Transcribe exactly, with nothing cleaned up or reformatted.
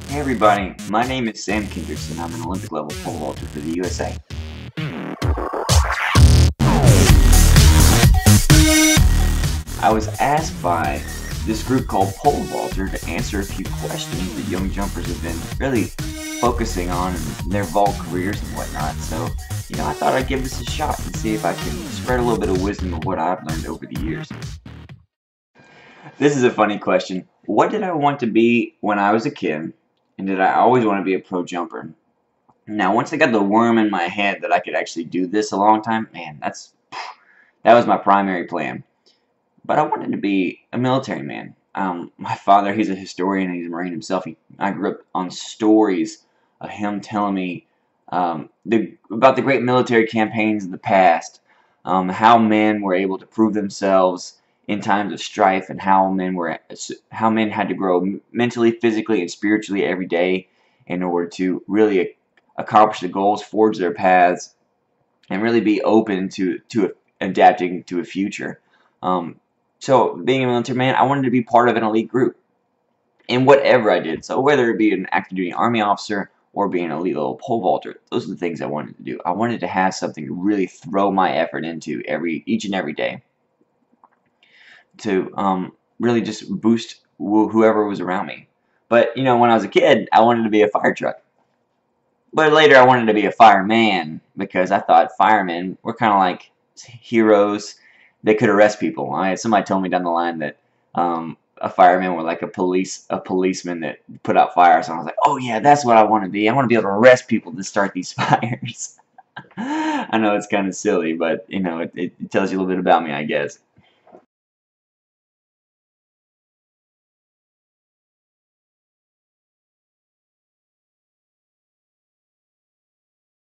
Hey everybody, my name is Sam Kendricks and I'm an Olympic level pole vaulter for the U S A. I was asked by this group called Pole Vaulter to answer a few questions that young jumpers have been really focusing on in their vault careers and whatnot. So, you know, I thought I'd give this a shot and see if I can spread a little bit of wisdom of what I've learned over the years. This is a funny question. What did I want to be when I was a kid? And did I always want to be a pro jumper? Now, once I got the worm in my head that I could actually do this a long time, man, that's that was my primary plan. But I wanted to be a military man. Um, my father, he's a historian and he's a Marine himself. He, I grew up on stories of him telling me um, the, about the great military campaigns of the past, um, how men were able to prove themselves in times of strife, and how men were how men had to grow mentally, physically, and spiritually every day in order to really accomplish the goals, forge their paths, and really be open to to adapting to a future. Um, so, being a military man, I wanted to be part of an elite group in whatever I did. So, whether it be an active duty Army officer or be an elite level pole vaulter, those are the things I wanted to do. I wanted to have something to really throw my effort into every each and every day, to um, really just boost wh whoever was around me. But, you know, when I was a kid, I wanted to be a fire truck. But later I wanted to be a fireman because I thought firemen were kind of like heroes. They could arrest people. I, somebody told me down the line that um, a fireman were like a police a policeman that put out fires. And I was like, oh yeah, that's what I want to be. I want to be able to arrest people to start these fires. I know it's kind of silly, but you know, it, it tells you a little bit about me, I guess.